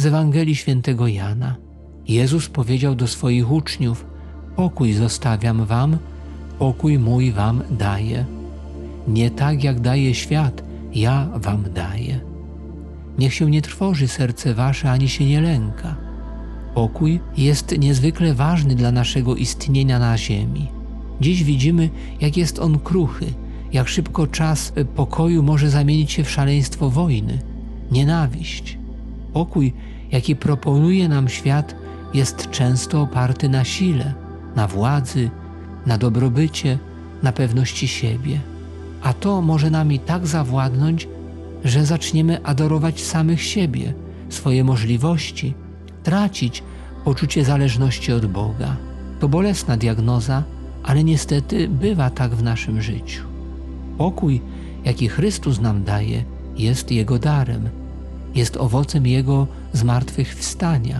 z Ewangelii Świętego Jana. Jezus powiedział do swoich uczniów: pokój zostawiam wam, pokój mój wam daję. Nie tak jak daje świat, ja wam daję. Niech się nie trwoży serce wasze, ani się nie lęka. Pokój jest niezwykle ważny dla naszego istnienia na ziemi. Dziś widzimy, jak jest on kruchy, jak szybko czas pokoju może zamienić się w szaleństwo wojny, nienawiść. Pokój, jaki proponuje nam świat, jest często oparty na sile, na władzy, na dobrobycie, na pewności siebie. A to może nami tak zawładnąć, że zaczniemy adorować samych siebie, swoje możliwości, tracić poczucie zależności od Boga. To bolesna diagnoza, ale niestety bywa tak w naszym życiu. Pokój, jaki Chrystus nam daje, jest Jego darem, jest owocem Jego zmartwychwstania,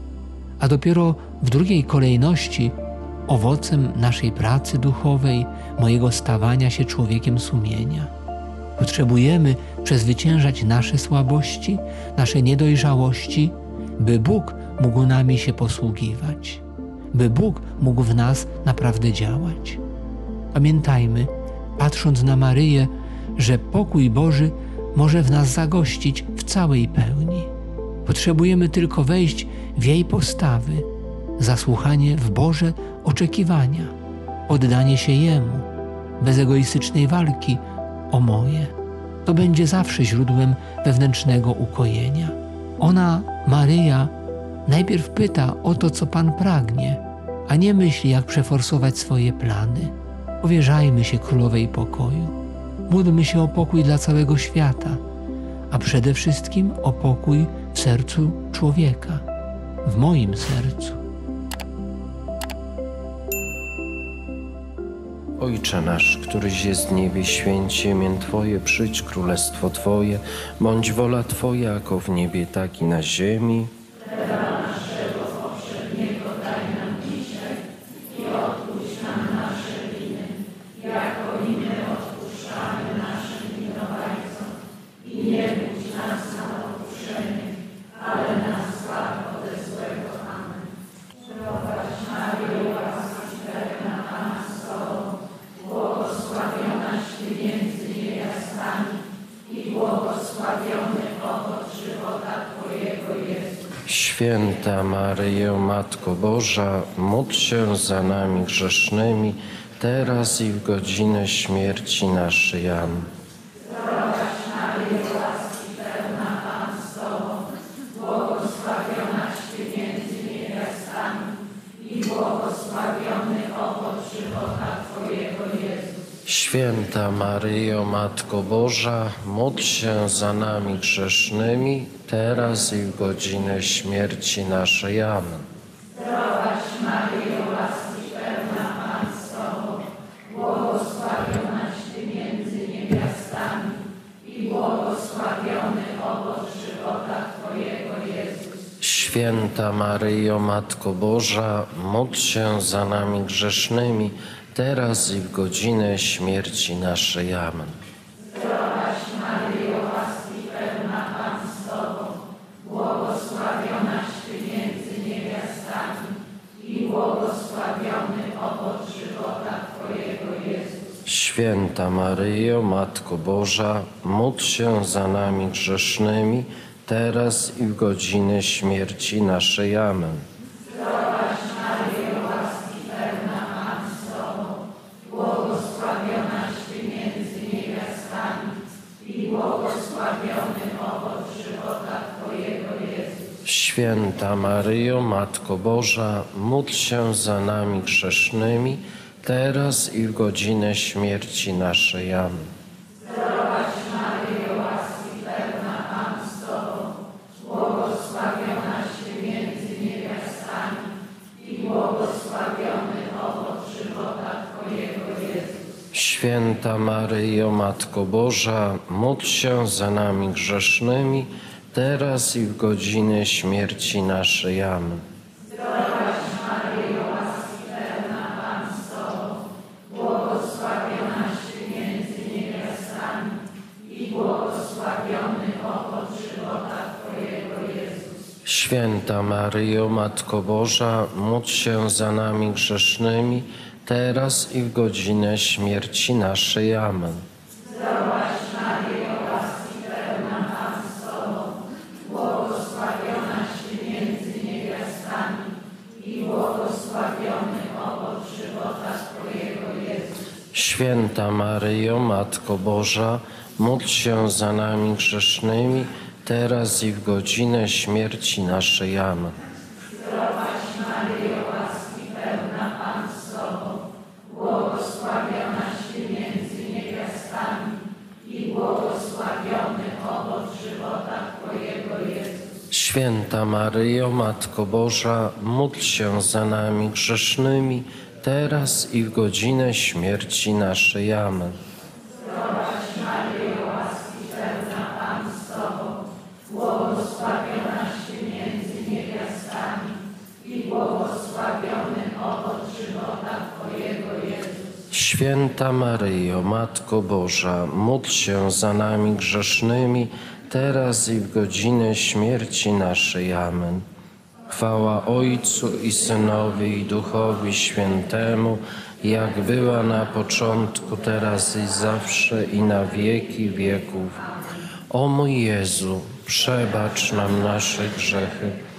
a dopiero w drugiej kolejności owocem naszej pracy duchowej, mojego stawania się człowiekiem sumienia. Potrzebujemy przezwyciężać nasze słabości, nasze niedojrzałości, by Bóg mógł nami się posługiwać, by Bóg mógł w nas naprawdę działać. Pamiętajmy, patrząc na Maryję, że pokój Boży może w nas zagościć w całej pełni. Potrzebujemy tylko wejść w jej postawy, zasłuchanie w Boże oczekiwania, oddanie się Jemu, bez egoistycznej walki o moje. To będzie zawsze źródłem wewnętrznego ukojenia. Ona, Maryja, najpierw pyta o to, co Pan pragnie, a nie myśli, jak przeforsować swoje plany. Powierzajmy się Królowej Pokoju. Módlmy się o pokój dla całego świata, a przede wszystkim o pokój w sercu człowieka, w moim sercu. Ojcze nasz, któryś jest w niebie, święć się imię Twoje, przyjdź królestwo Twoje, bądź wola Twoja, jako w niebie, tak i na ziemi. Święta Maryjo, Matko Boża, módl się za nami grzesznymi, teraz i w godzinę śmierci naszej. Amen. Święta Maryjo, Matko Boża, módl się za nami grzesznymi, teraz i w godzinę śmierci naszej. Amen. Zdrowaś Maryjo, łaski pełna, Pan z Tobą, błogosławionaś Ty między niewiastami i błogosławiony owoc żywota Twojego, Jezus. Święta Maryjo, Matko Boża, módl się za nami grzesznymi, teraz i w godzinę śmierci naszej. Amen. Zdrowaś Maryjo, łaski pełna, Pan z Tobą, błogosławionaś Ty między niewiastami i błogosławiony owoc żywota Twojego, Jezus. Święta Maryjo, Matko Boża, módl się za nami grzesznymi, teraz i w godzinę śmierci naszej. Amen. Święta Maryjo, Matko Boża, módl się za nami grzesznymi, teraz i w godzinę śmierci naszej. Amen. Zdrowaś Maryjo, łaski pełna, Pan z Tobą, błogosławionaś Ty między niewiastami i błogosławiony owoc żywota Twojego, Jezus. Święta Maryjo, Matko Boża, módl się za nami grzesznymi, teraz i w godzinę śmierci naszej. Amen. Zdrowaś Maryjo, łaski pełna, Pan z Tobą, błogosławionaś Ty między niewiastami i błogosławiony owoc żywota Twojego, Jezus. Święta Maryjo, Matko Boża, módl się za nami grzesznymi, teraz i w godzinę śmierci naszej. Amen. Święta Maryjo, Matko Boża, módl się za nami grzesznymi, teraz i w godzinę śmierci naszej. Amen. Święta Maryjo, Matko Boża, módl się za nami grzesznymi, teraz i w godzinę śmierci naszej. Amen. Święta Maryjo, Matko Boża, módl się za nami grzesznymi, teraz i w godzinę śmierci naszej. Amen. Chwała Ojcu i Synowi i Duchowi Świętemu, jak była na początku, teraz i zawsze, i na wieki wieków. O mój Jezu, przebacz nam nasze grzechy,